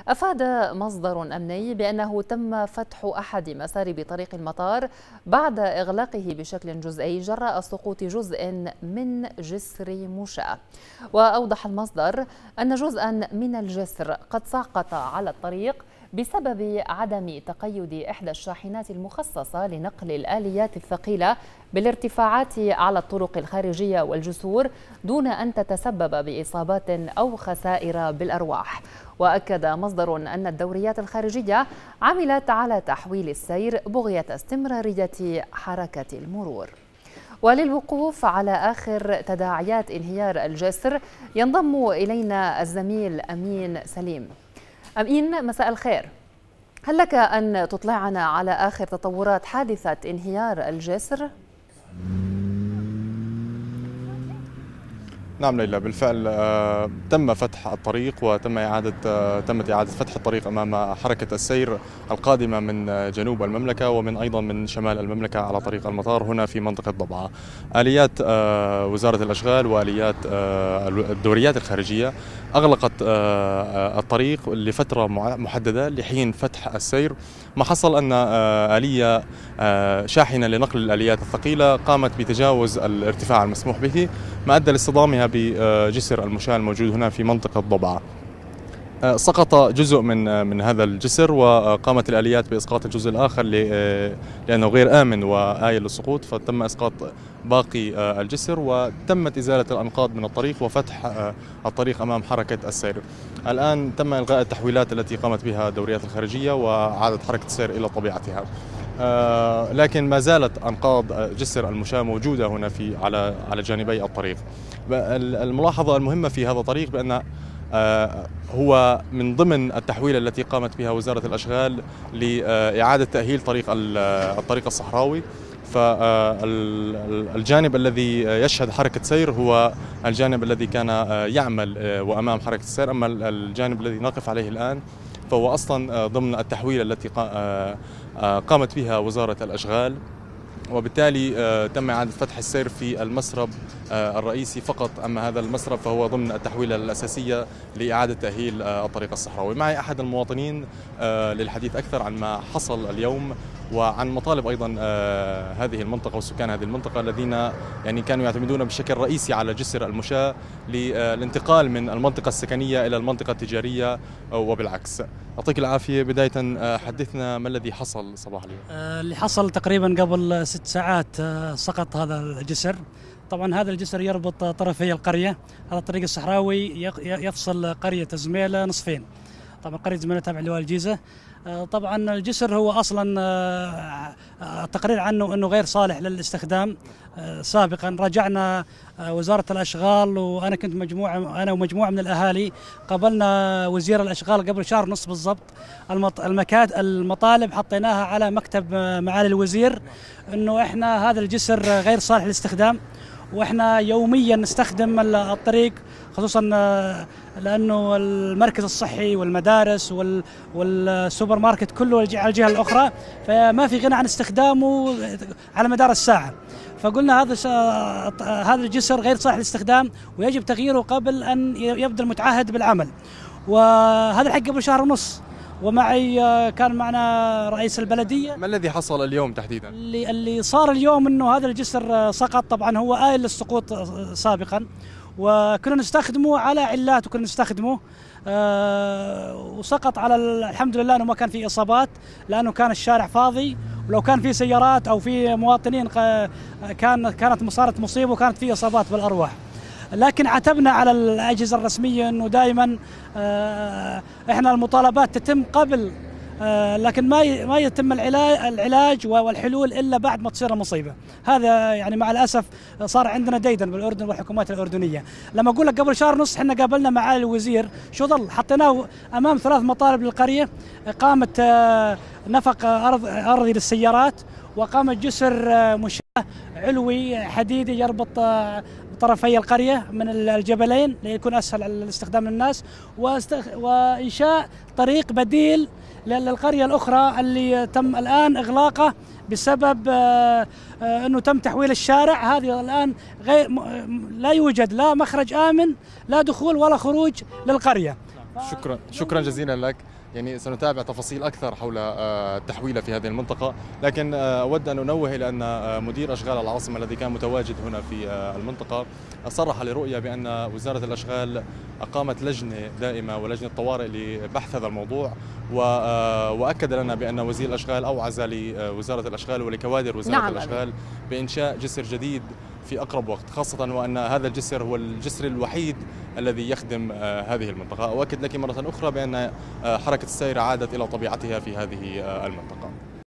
أفاد مصدر أمني بأنه تم فتح أحد مساري طريق المطار بعد إغلاقه بشكل جزئي جراء سقوط جزء من جسر مشاة. وأوضح المصدر أن جزءا من الجسر قد سقط على الطريق بسبب عدم تقيد إحدى الشاحنات المخصصة لنقل الآليات الثقيلة بالارتفاعات على الطرق الخارجية والجسور دون أن تتسبب بإصابات أو خسائر بالأرواح. وأكد مصدر أن الدوريات الخارجية عملت على تحويل السير بغية استمرارية حركة المرور. وللوقوف على آخر تداعيات انهيار الجسر ينضم إلينا الزميل أمين سليم. أمين، مساء الخير. هل لك أن تطلعنا على آخر تطورات حادثة انهيار الجسر؟ نعم ليلى، بالفعل تم فتح الطريق تمت إعادة فتح الطريق أمام حركة السير القادمة من جنوب المملكة ومن أيضا من شمال المملكة على طريق المطار هنا في منطقة ضبعة. آليات وزارة الأشغال وآليات الدوريات الخارجية أغلقت الطريق لفترة محددة لحين فتح السير. ما حصل أن آلية شاحنة لنقل الآليات الثقيلة قامت بتجاوز الارتفاع المسموح به، ما أدى لاصطدامها بجسر المشاة الموجود هنا في منطقة ضبعة. سقط جزء من هذا الجسر، وقامت الآليات بإسقاط الجزء الآخر لأنه غير آمن وآيل للسقوط، فتم إسقاط باقي الجسر وتمت إزالة الأنقاض من الطريق وفتح الطريق أمام حركة السير. الآن تم إلغاء التحويلات التي قامت بها الدوريات الخارجية وعادت حركة السير إلى طبيعتها، لكن ما زالت أنقاض جسر المشاة موجودة هنا على جانبي الطريق. الملاحظة المهمة في هذا الطريق بأن هو من ضمن التحويلة التي قامت بها وزارة الأشغال لإعادة تأهيل الطريق الصحراوي، فالجانب الذي يشهد حركة سير هو الجانب الذي كان يعمل وأمام حركة السير، أما الجانب الذي نقف عليه الآن فهو أصلا ضمن التحويلة التي قامت بها وزارة الأشغال، وبالتالي تم إعادة فتح السير في المسرب الرئيسي فقط. أما هذا المسرب فهو ضمن التحويلة الأساسية لإعادة تأهيل الطريق الصحراوي. معي أحد المواطنين للحديث أكثر عن ما حصل اليوم وعن مطالب أيضا هذه المنطقة وسكان هذه المنطقة الذين كانوا يعتمدون بشكل رئيسي على جسر المشاة للانتقال من المنطقة السكنية إلى المنطقة التجارية وبالعكس. يعطيك العافية. بداية حدثنا ما الذي حصل صباح اليوم؟ اللي حصل تقريبا قبل 6 ساعات سقط هذا الجسر. طبعا هذا الجسر يربط طرفي القرية. هذا الطريق الصحراوي يفصل قرية زميلة نصفين. طبعا قرية زميلة تابعة لواء الجيزة. طبعا الجسر هو اصلا تقرير عنه انه غير صالح للاستخدام. سابقا راجعنا وزارة الاشغال، وانا كنت انا ومجموعة من الاهالي قابلنا وزير الاشغال قبل شهر ونصف بالضبط. المطالب حطيناها على مكتب معالي الوزير انه احنا هذا الجسر غير صالح للاستخدام، واحنا يوميا نستخدم الطريق، خصوصا لانه المركز الصحي والمدارس والسوبر ماركت كله على الجهه الاخرى، فما في غنى عن استخدامه على مدار الساعه. فقلنا هذا الجسر غير صالح للاستخدام ويجب تغييره قبل ان يبدا المتعهد بالعمل. وهذا الحق قبل شهر ونص، ومعي كان معنا رئيس البلدية. ما الذي حصل اليوم تحديدا؟ اللي صار اليوم انه هذا الجسر سقط. طبعا هو آيل للسقوط سابقا، وكنا نستخدمه على علات، وكنا نستخدمه وسقط على الحمد لله انه ما كان في اصابات، لانه كان الشارع فاضي، ولو كان في سيارات او في مواطنين كانت صارت مصيبه وكانت في اصابات بالارواح. لكن عتبنا على الأجهزة الرسمية أنه دائما إحنا المطالبات تتم قبل، لكن ما يتم العلاج والحلول إلا بعد ما تصير المصيبة. هذا مع الأسف صار عندنا ديدن بالأردن والحكومات الأردنية. لما أقول لك قبل شهر ونص إحنا قابلنا معالي الوزير، شو ظل حطيناه أمام 3 مطالب للقرية، قامت نفق أرضي للسيارات، وقامت جسر مشاة علوي حديدي يربط طرفي القرية من الجبلين ليكون أسهل على الاستخدام للناس، وإنشاء طريق بديل للقرية الأخرى اللي تم الآن إغلاقه بسبب أنه تم تحويل الشارع. هذه الآن لا يوجد لا مخرج آمن، لا دخول ولا خروج للقرية. شكرا جزيلا لك. يعني سنتابع تفاصيل أكثر حول التحويلة في هذه المنطقة، لكن أود أن أنوه إلى أن مدير أشغال العاصمة الذي كان متواجد هنا في المنطقة صرح لرؤيا بأن وزارة الأشغال أقامت لجنة دائمة ولجنة طوارئ لبحث هذا الموضوع، وأكد لنا بأن وزير الأشغال أوعز لوزارة الأشغال ولكوادر وزارة الأشغال بإنشاء جسر جديد في أقرب وقت، خاصة وأن هذا الجسر هو الجسر الوحيد الذي يخدم هذه المنطقة. أؤكد لك مرة أخرى بأن حركة السير عادت إلى طبيعتها في هذه المنطقة.